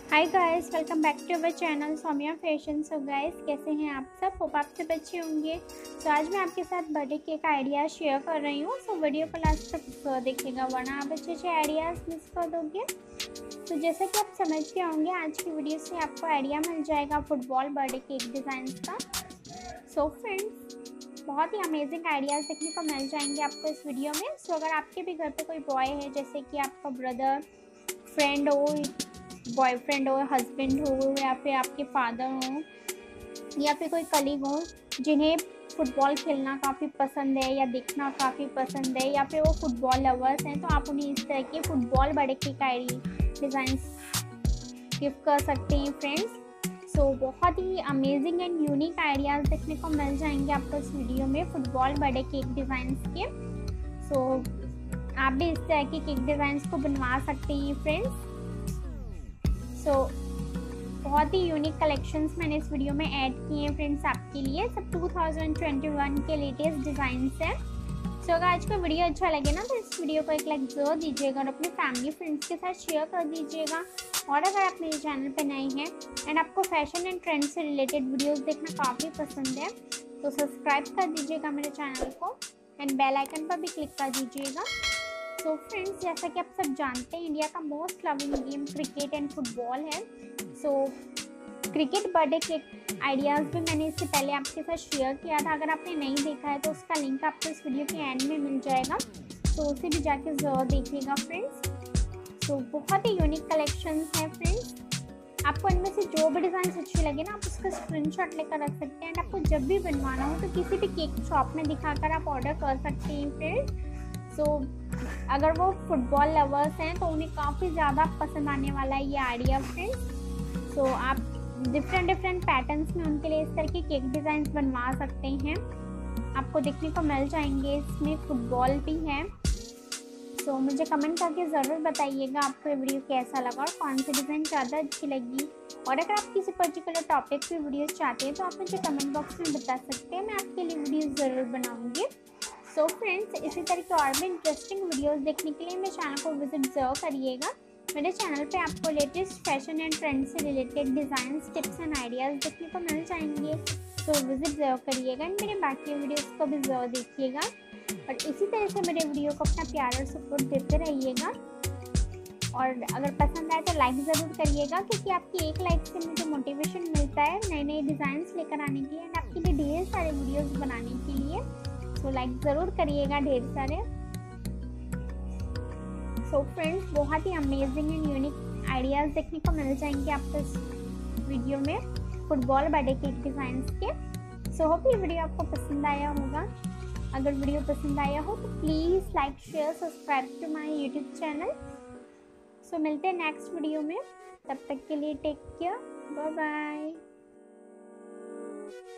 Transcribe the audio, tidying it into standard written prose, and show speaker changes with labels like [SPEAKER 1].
[SPEAKER 1] Hi guys, welcome back to our channel Saumya fashion. So guys, कैसे हैं आप सब? होप आप सब अच्छे होंगे। तो आज मैं आपके साथ बर्थडे केक आइडियाज़ शेयर कर रही हूँ। सो वीडियो को लास्ट तक देखिएगा, वरना आप अच्छे अच्छे आइडियाज़ मिस कर दोगे। तो जैसा कि आप समझ के होंगे, आज की वीडियो से आपको आइडिया मिल जाएगा फुटबॉल बर्थडे केक डिज़ाइन का। सो फ्रेंड्स, बहुत ही अमेजिंग आइडियाज़ देखने को मिल जाएंगे आपको इस वीडियो में। सो अगर आपके भी घर पे कोई बॉय है, जैसे कि आपका ब्रदर, फ्रेंड हो, बॉयफ्रेंड हो, हस्बैंड हो, या फिर आपके फादर हो, या फिर कोई कलीग हो जिन्हें फुटबॉल खेलना काफ़ी पसंद है या देखना काफ़ी पसंद है, या फिर वो फुटबॉल लवर्स हैं, तो आप उन्हें इस तरह के फुटबॉल बड़े केक डिज़ाइंस गिफ्ट कर सकते हैं फ्रेंड्स। सो बहुत ही अमेजिंग एंड यूनिक आइडियाज़ देखने को मिल जाएंगे आपको इस वीडियो में फुटबॉल बड़े केक डिज़ाइंस के। सो आप भी इस तरह के केक डिज़ाइंस को बनवा सकते हैं फ्रेंड्स। सो बहुत ही यूनिक कलेक्शंस मैंने इस वीडियो में ऐड किए हैं फ्रेंड्स आपके लिए। सब 2021 के लेटेस्ट डिज़ाइंस हैं। सो अगर आज का वीडियो अच्छा लगे ना, तो इस वीडियो को एक लाइक ज़रूर दीजिएगा और अपने फैमिली फ्रेंड्स के साथ शेयर कर दीजिएगा। और अगर आप मेरे चैनल पर नए हैं एंड आपको फैशन एंड ट्रेंड से रिलेटेड वीडियोज़ देखना काफ़ी पसंद है, तो सब्सक्राइब कर दीजिएगा मेरे चैनल को एंड बेल आइकन पर भी क्लिक कर दीजिएगा। तो फ्रेंड्स, जैसा कि आप सब जानते हैं, इंडिया का most loving game cricket and football है। So cricket birthday cake ideas भी मैंने इससे पहले आपके साथ शेयर किया था। अगर आपने नहीं देखा है तो उसका लिंक आपको इस वीडियो के एंड में मिल जाएगा, तो उसे भी जाके ज़रूर देखिएगा फ्रेंड्स। सो बहुत ही यूनिक कलेक्शंस हैं फ्रेंड्स। आपको इनमें से जो भी डिज़ाइन अच्छी लगे ना, आप उसका स्क्रीनशॉट लेकर रख सकते हैं एंड आपको जब भी बनवाना हो तो किसी भी केक शॉप में दिखाकर आप ऑर्डर कर सकते हैं फ्रेंड्स। सो अगर वो फुटबॉल लवर्स हैं तो उन्हें काफ़ी ज़्यादा पसंद आने वाला है ये आइडिया फ्रेंड्स। सो आप डिफरेंट पैटर्न्स में उनके लिए इस तरह के केक डिज़ाइंस बनवा सकते हैं। आपको देखने को मिल जाएंगे, इसमें फुटबॉल भी है। सो मुझे कमेंट करके ज़रूर बताइएगा आपको ये वीडियो कैसा लगा और कौन सी डिज़ाइन ज़्यादा अच्छी लगी। और अगर आप किसी पर्टिकुलर टॉपिक पे वीडियो चाहते हैं तो आप मुझे कमेंट बॉक्स में बता सकते हैं, मैं आपके लिए वीडियो ज़रूर बनाऊँगी। सो फ्रेंड्स, इसी तरह के और भी इंटरेस्टिंग वीडियोस देखने के लिए मेरे चैनल को विजिट ज़रूर करिएगा। मेरे चैनल पे आपको लेटेस्ट फैशन एंड ट्रेंड से related designs, tips and ideas देखने को मिल जाएंगे। सो विजिट ज़रूर करिएगा एंड मेरे बाकी वीडियोस को भी ज़रूर देखिएगा। और इसी तरह से मेरे वीडियो को अपना प्यार और सपोर्ट देते रहिएगा। और अगर पसंद आए तो लाइक ज़रूर करिएगा, क्योंकि आपकी एक लाइक से मुझे मोटिवेशन मिलता है नए नए डिज़ाइंस लेकर आने के लिए एंड आपके लिए ढेर सारे वीडियोज़ बनाने के लिए। सो लाइक ज़रूर करिएगा ढेर सारे। सो फ्रेंड्स, बहुत ही अमेजिंग एंड यूनिक आइडियाज़ देखने को मिल जाएंगे आपको इस वीडियो में फुटबॉल बर्थडे केक डिज़ाइंस के। सो होप ये वीडियो आपको पसंद आया होगा। अगर वीडियो पसंद आया हो तो please like, share, subscribe to my YouTube channel. So मिलते हैं नेक्स्ट वीडियो में, तब तक के लिए टेक केयर, बाय बाय।